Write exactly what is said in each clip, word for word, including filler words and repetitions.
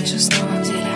лучше снова в деле.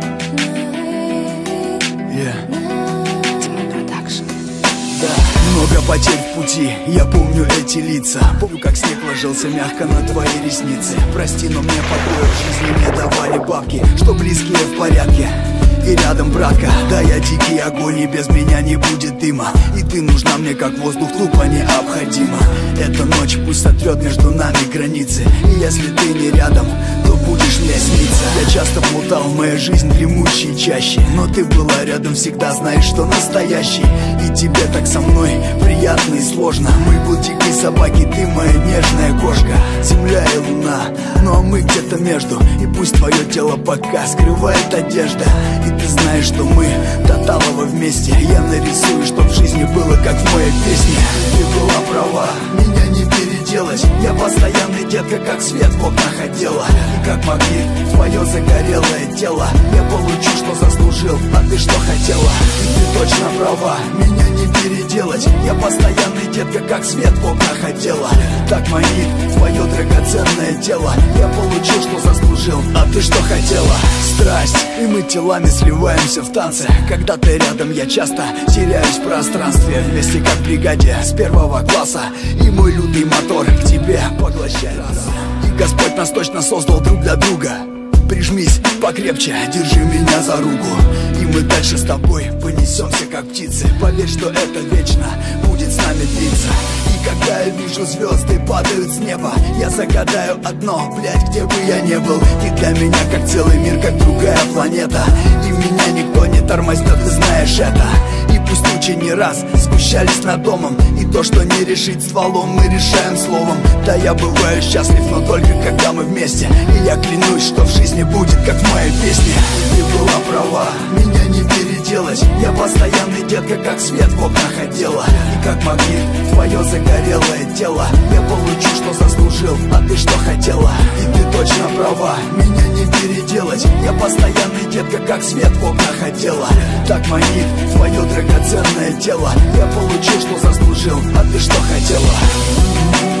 Yeah. Тимон Продакшн. Да, много потерь в пути, я помню эти лица. Помню, как снег ложился мягко на твои ресницы. Прости, но мне покоя в жизни не давали бабки, что близкие в порядке и рядом братка. Да, я дикий огонь, и без меня не будет дыма. И ты нужна мне как воздух, тупо необходима. Эта ночь пусть сотрет между нами границы. И если ты не рядом, то будешь мне сниться. Я часто плутал, в моей жизни дремучей чаще, но ты была рядом всегда, знаешь, что настоящий. И тебе так со мной приятно и сложно. Мы был дикие собаки, ты моя нежная кошка. Земля и луна, ну а мы где-то между. И пусть твое тело пока скрывает одежда. И ты знаешь, что мы тоталово вместе. Я нарисую, чтоб в жизни было, как в моей песне. Ты была права, меня не переделать. Я постоянный детка, как свет в окнах отдела. И как магнит твое загорелое тело. Я получу, что заслужил, а ты что хотела. И ты точно права, меня не переделать. Я постоянный детка, как свет в окнах отдела. Так манит твое драгоценное тело. Я получил, что заслужил, а ты что хотела. Страсть, и мы телами сливаемся в танце. Когда ты рядом, я часто теряюсь в пространстве. Вместе как в бригаде с первого класса. И мой лютый мотор к тебе поглощает. И Господь нас точно создал друг для друга. Прижмись покрепче, держи меня за руку. И мы дальше с тобой понесемся как птицы. Поверь, что это вечно будет с нами длиться. И когда я вижу звезды падают с неба, я загадаю одно, блять, где бы я не был. Ты для меня как целый мир, как другая планета. И меня никто не тормознет, ты знаешь это. И пусть тучи не раз сгущались над домом, и то, что не решить стволом, мы решаем словом. Да, я бываю счастлив, но только когда мы вместе. И я клянусь, что в жизни будет, как в моей песне. Ты была права, меня не переделать. Я постоянный детка, как свет в окнах отдела. И как магнит твое загорелое тело. Я получу, что заслужил, а ты что хотела. И ты точно права, меня не переделать. Я постоянный детка, как свет в окнах отдела. Так манит твое драгоценное тело. Я получил, что заслужил, а ты что хотела.